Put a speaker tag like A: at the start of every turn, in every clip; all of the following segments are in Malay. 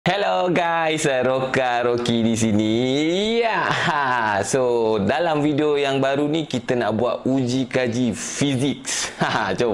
A: Hello guys, Rocky di sini. Ya, so dalam video yang baru ni kita nak buat uji kaji fizik. Jom.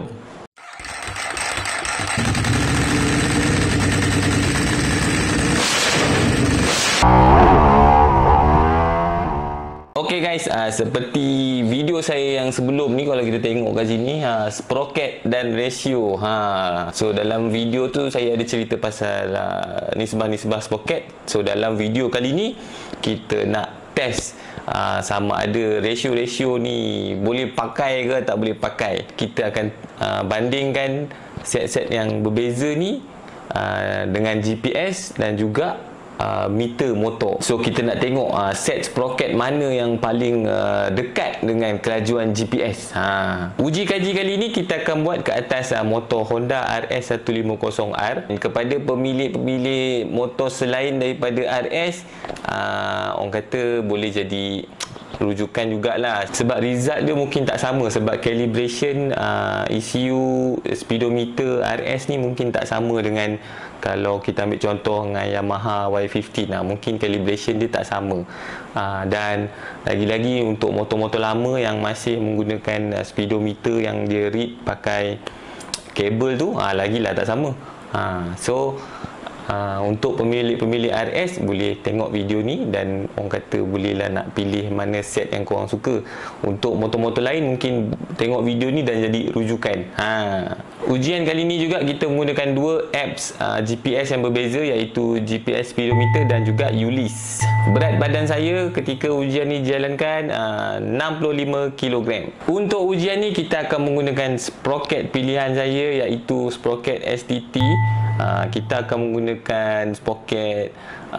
A: Okay guys, seperti video saya yang sebelum ni, kalau kita tengok kat sini, sprocket dan ratio. So dalam video tu saya ada cerita pasal nisbah-nisbah sprocket. So dalam video kali ni kita nak test sama ada ratio-ratio ni boleh pakai ke tak boleh pakai. Kita akan bandingkan set-set yang berbeza ni dengan GPS dan juga meter motor. So kita nak tengok set sprocket mana yang paling dekat dengan kelajuan GPS. Uji kaji kali ni kita akan buat ke atas motor Honda RS150R. Kepada pemilik-pemilik motor selain daripada RS, orang kata boleh jadi rujukan jugalah, sebab result dia mungkin tak sama, sebab calibration ECU speedometer RS ni mungkin tak sama dengan kalau kita ambil contoh dengan Yamaha Y15. Mungkin calibration dia tak sama. Dan lagi-lagi untuk motor-motor lama yang masih menggunakan speedometer yang dia read pakai kabel tu, lagilah tak sama. So untuk pemilik-pemilik RS boleh tengok video ni dan orang kata bolehlah nak pilih mana set yang korang suka. Untuk motor-motor lain mungkin tengok video ni dan jadi rujukan. Ujian kali ni juga kita menggunakan dua apps GPS yang berbeza, iaitu GPS speedometer dan juga ULIS. Berat badan saya ketika ujian ni dijalankan 65 kg. Untuk ujian ni kita akan menggunakan sprocket pilihan saya, iaitu sprocket STT. Kita akan menggunakan sprocket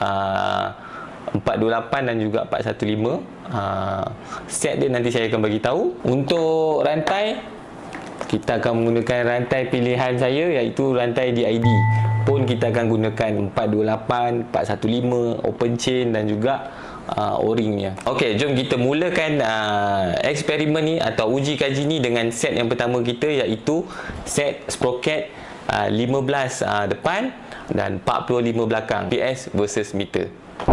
A: 428 dan juga 415. Set dia nanti saya akan bagi tahu. Untuk rantai, kita akan menggunakan rantai pilihan saya, iaitu rantai DID. Pun kita akan gunakan 428, 415, open chain dan juga O-ringnya. Okey, jom kita mulakan eksperimen ni atau uji kaji ni dengan set yang pertama kita, iaitu set sprocket 15 depan dan 45 belakang, GPS versus meter.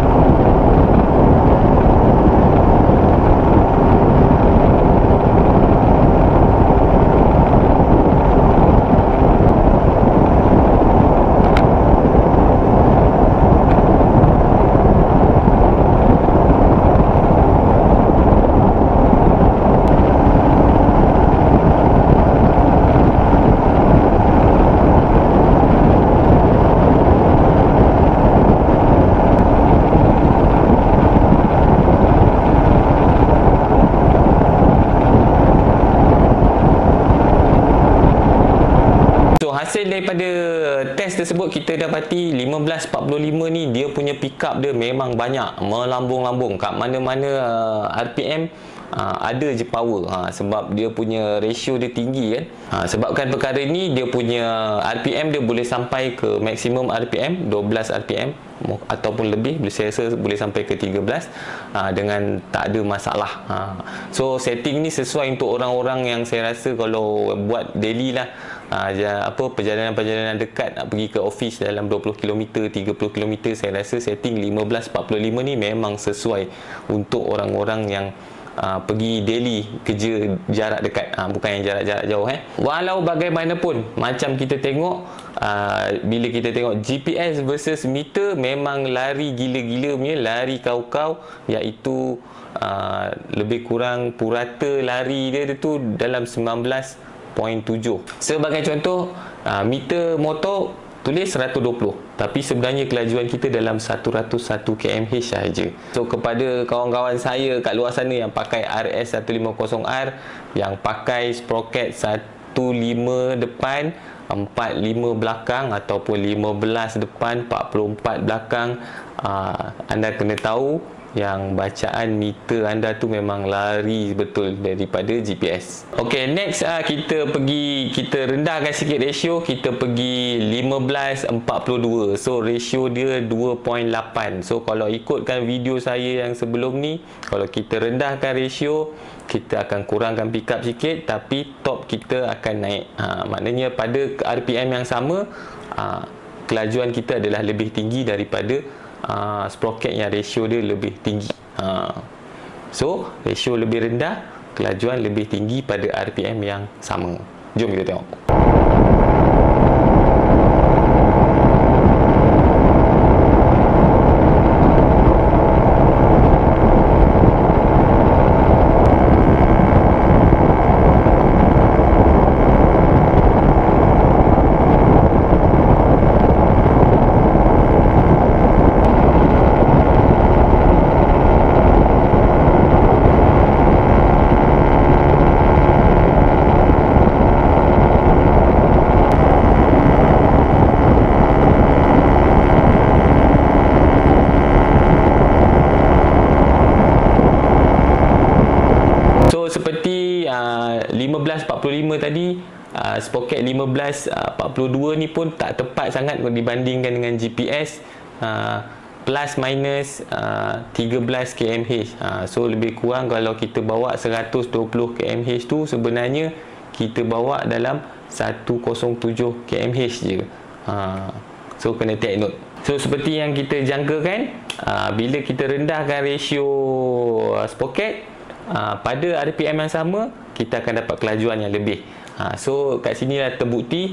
A: Hasil daripada test tersebut, kita dapati 1545 ni dia punya pick up dia memang banyak, melambung-lambung kat mana-mana RPM ada je power. Sebab dia punya ratio dia tinggi kan. Sebabkan perkara ni dia punya RPM dia boleh sampai ke maksimum RPM 12 RPM ataupun lebih, saya rasa boleh sampai ke 13 dengan tak ada masalah. So setting ni sesuai untuk orang-orang yang saya rasa kalau buat daily lah, perjalanan-perjalanan dekat nak pergi ke office dalam 20 km, 30 km, saya rasa setting 1545 ni memang sesuai untuk orang-orang yang pergi daily kerja jarak dekat, bukan yang jarak-jarak jauh. Walau bagaimanapun, macam kita tengok, bila kita tengok GPS versus meter, memang lari gila-gila punya, lari kau-kau, iaitu lebih kurang purata lari dia tu dalam 19.7. Sebagai contoh, meter motor tulis 120, tapi sebenarnya kelajuan kita dalam 101 km/h sahaja. So kepada kawan-kawan saya kat luar sana yang pakai RS150R, yang pakai sprocket 15 depan, 45 belakang ataupun 15 depan, 44 belakang, anda kena tahu yang bacaan meter anda tu memang lari betul daripada GPS. Okey, next kita rendahkan sikit ratio, kita pergi 15:42. So ratio dia 2.8. So kalau ikutkan video saya yang sebelum ni, kalau kita rendahkan ratio, kita akan kurangkan pickup sikit, tapi top kita akan naik. Maknanya pada RPM yang sama, kelajuan kita adalah lebih tinggi daripada sprocket yang ratio dia lebih tinggi. So ratio lebih rendah, kelajuan lebih tinggi pada RPM yang sama. Jom kita tengok. Seperti 1545 tadi, sprocket 1542 ni pun tak tepat sangat dibandingkan dengan GPS, plus minus 13 kmh. So lebih kurang kalau kita bawa 120 kmh tu sebenarnya kita bawa dalam 107 kmh je. So kena take note. So seperti yang kita jangkakan, bila kita rendahkan ratio sprocket, pada RPM yang sama kita akan dapat kelajuan yang lebih. So kat sini dah terbukti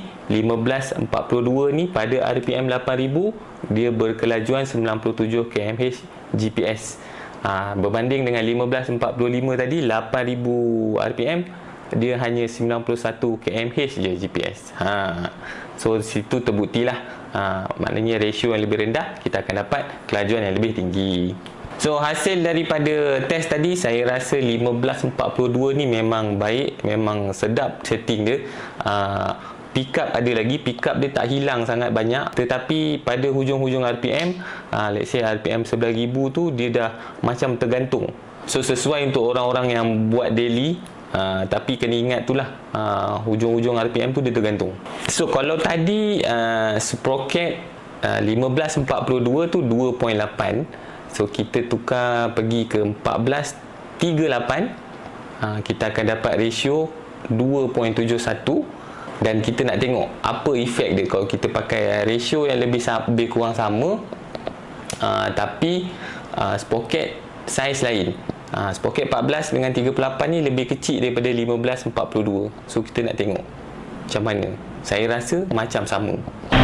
A: 1542 ni pada RPM 8000 dia berkelajuan 97 kmh GPS. Berbanding dengan 1545 tadi 8000 RPM dia hanya 91 kmh je GPS. So situ terbuktilah, maknanya ratio yang lebih rendah kita akan dapat kelajuan yang lebih tinggi. So hasil daripada test tadi, saya rasa 1542 ni memang baik, memang sedap setting dia. Pickup ada lagi, pickup dia tak hilang sangat banyak, tetapi pada hujung-hujung RPM, let's say RPM 11,000 tu dia dah macam tergantung. So sesuai untuk orang-orang yang buat daily, tapi kena ingat tu lah, hujung-hujung RPM tu dia tergantung. So kalau tadi sprocket 1542 tu 2.8, so kita tukar pergi ke 1438, kita akan dapat ratio 2.71. dan kita nak tengok apa efek dia kalau kita pakai ratio yang lebih kurang sama, tapi sprocket saiz lain. Sprocket 14 dengan 38 ni lebih kecil daripada 1542. So kita nak tengok macam mana. Saya rasa macam sama.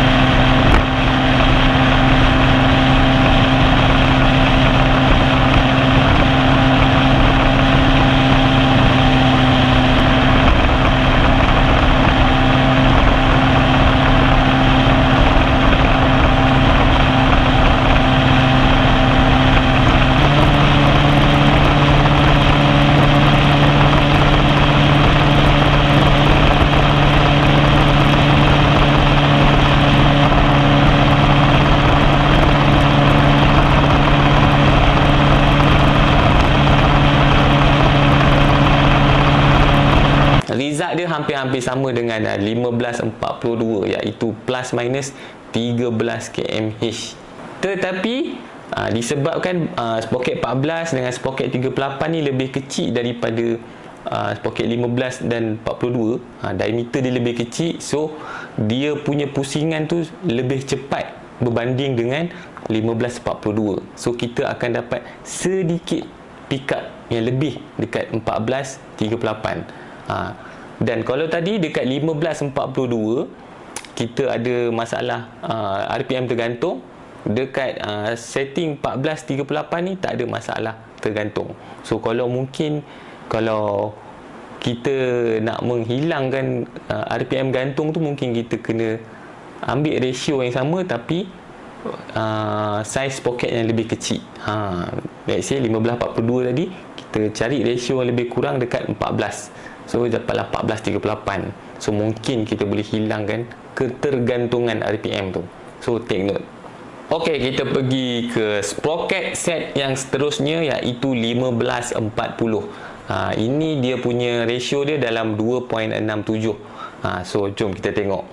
A: Result dia hampir-hampir sama dengan 1542, iaitu plus minus 13 kmh. Tetapi disebabkan sprocket 14 dengan sprocket 38 ni lebih kecil daripada sprocket 15 dan 42, diameter dia lebih kecil, so dia punya pusingan tu lebih cepat berbanding dengan 1542. So kita akan dapat sedikit pickup yang lebih dekat 1438. Dan kalau tadi dekat 1542 kita ada masalah RPM tergantung, dekat setting 1438 ni tak ada masalah tergantung. So kalau mungkin kalau kita nak menghilangkan RPM gantung tu, mungkin kita kena ambil ratio yang sama tapi saiz pocket yang lebih kecil. Let's say 1542 tadi, kita cari ratio yang lebih kurang dekat 14. So dapatlah 1438. So mungkin kita boleh hilangkan ketergantungan RPM tu. So take note. Okey, kita pergi ke sprocket set yang seterusnya, iaitu 1540. Ini dia punya ratio dia dalam 2.67. So jom kita tengok.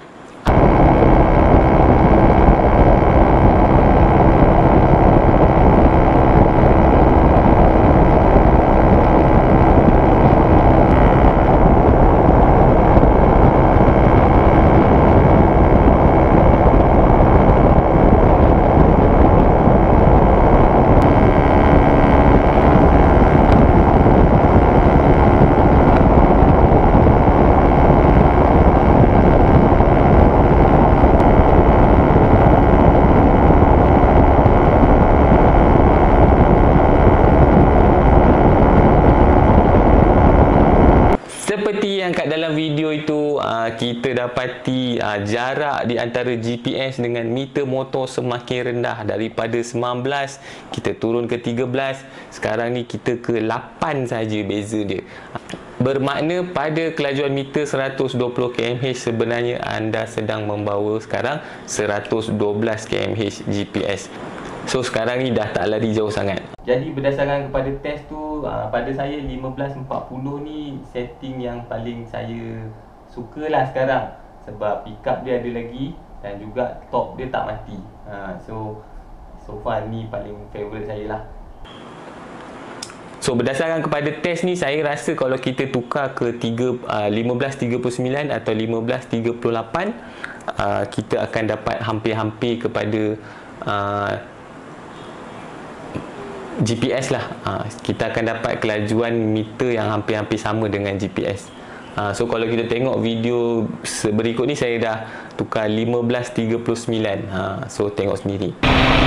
A: kita dapati jarak di antara GPS dengan meter motor semakin rendah. Daripada 19 kita turun ke 13, sekarang ni kita ke 8 saja beza dia. Bermakna pada kelajuan meter 120 km/h sebenarnya anda sedang membawa sekarang 112 km/h GPS. So sekarang ni dah tak lari jauh sangat. Jadi berdasarkan kepada test tu, pada saya 1540 ni setting yang paling saya sukalah sekarang. Sebab pick up dia ada lagi dan juga top dia tak mati. So far ni paling favourite saya lah. So berdasarkan kepada test ni, saya rasa kalau kita tukar ke 1539 atau 1538, kita akan dapat hampir-hampir kepada GPS lah. Kita akan dapat kelajuan meter yang hampir-hampir sama dengan GPS. So kalau kita tengok video berikut ni, saya dah tukar 1539. So tengok sendiri.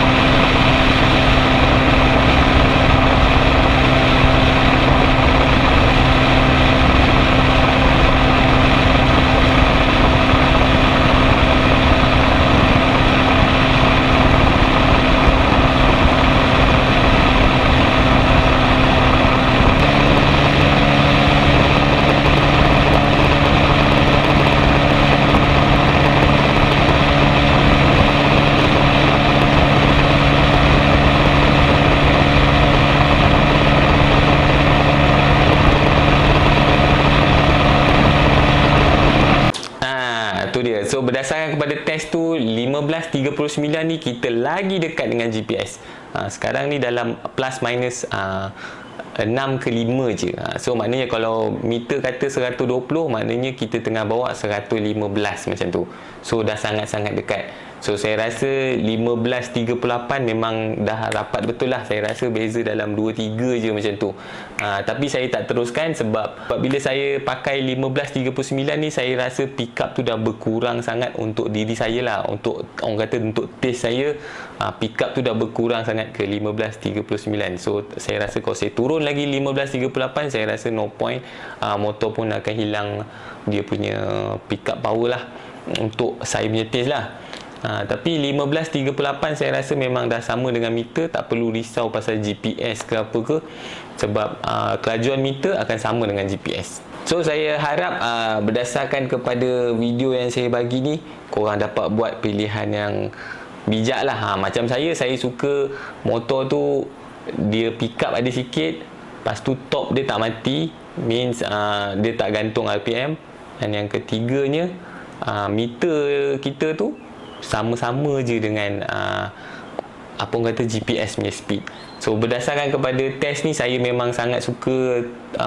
A: So berdasarkan kepada test tu, 1539 ni kita lagi dekat dengan GPS. Sekarang ni dalam plus minus 6 ke 5 je. So maknanya kalau meter kata 120, maknanya kita tengah bawa 115 macam tu. So dah sangat-sangat dekat. So saya rasa 1538 memang dah rapat betul lah. Saya rasa beza dalam 2-3 je macam tu. Tapi saya tak teruskan sebab bila saya pakai 1539 ni, saya rasa pick up tu dah berkurang sangat untuk diri saya lah. Untuk orang kata untuk taste saya, pick up tu dah berkurang sangat ke 1539. So saya rasa kalau saya turun lagi 1538, saya rasa no point. Motor pun akan hilang dia punya pick up power lah untuk saya punya taste lah. Tapi 1538 saya rasa memang dah sama dengan meter. Tak perlu risau pasal GPS ke apa ke, sebab kelajuan meter akan sama dengan GPS. So saya harap berdasarkan kepada video yang saya bagi ni, korang dapat buat pilihan yang bijak lah. Macam saya suka motor tu dia pick up ada sikit, lepas tu top dia tak mati, means dia tak gantung RPM. Dan yang ketiganya, meter kita tu sama-sama je dengan apa orang kata GPS punya speed. So berdasarkan kepada test ni, saya memang sangat suka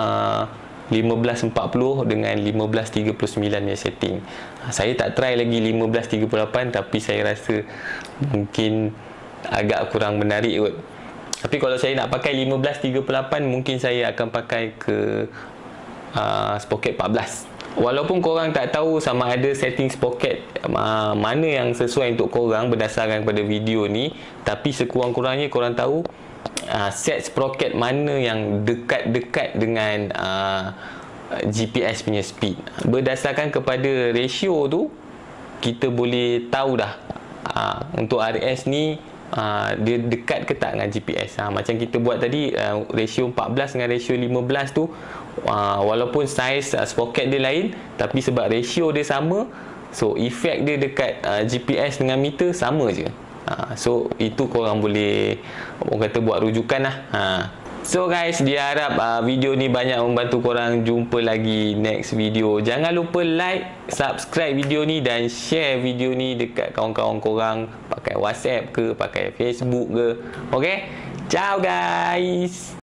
A: 1540 dengan 1539 punya setting. Saya tak try lagi 1538, tapi saya rasa mungkin agak kurang menarik kot. Tapi kalau saya nak pakai 1538, mungkin saya akan pakai ke sprocket 14. Walaupun korang tak tahu sama ada setting sprocket mana yang sesuai untuk korang berdasarkan pada video ni, tapi sekurang-kurangnya korang tahu set sprocket mana yang dekat-dekat dengan GPS punya speed. Berdasarkan kepada ratio tu, kita boleh tahu dah untuk RS ni dia dekat ke tak dengan GPS. Macam kita buat tadi, ratio 14 dengan ratio 15 tu, walaupun saiz sprocket dia lain, tapi sebab ratio dia sama, so efek dia dekat GPS dengan meter sama je. So itu korang boleh orang kata buat rujukan lah. So guys, diharap video ni banyak membantu korang. Jumpa lagi next video. Jangan lupa like, subscribe video ni dan share video ni dekat kawan-kawan korang, pakai WhatsApp ke, pakai Facebook ke. Okay, ciao guys.